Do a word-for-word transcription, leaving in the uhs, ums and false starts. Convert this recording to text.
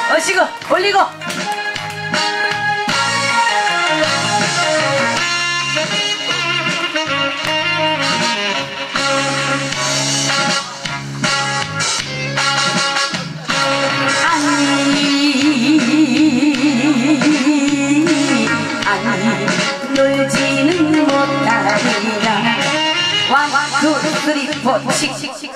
어시고 올리고. 놀지는 못하리라. 원, 투, 쓰리, 포, 칙, 칙, 칙.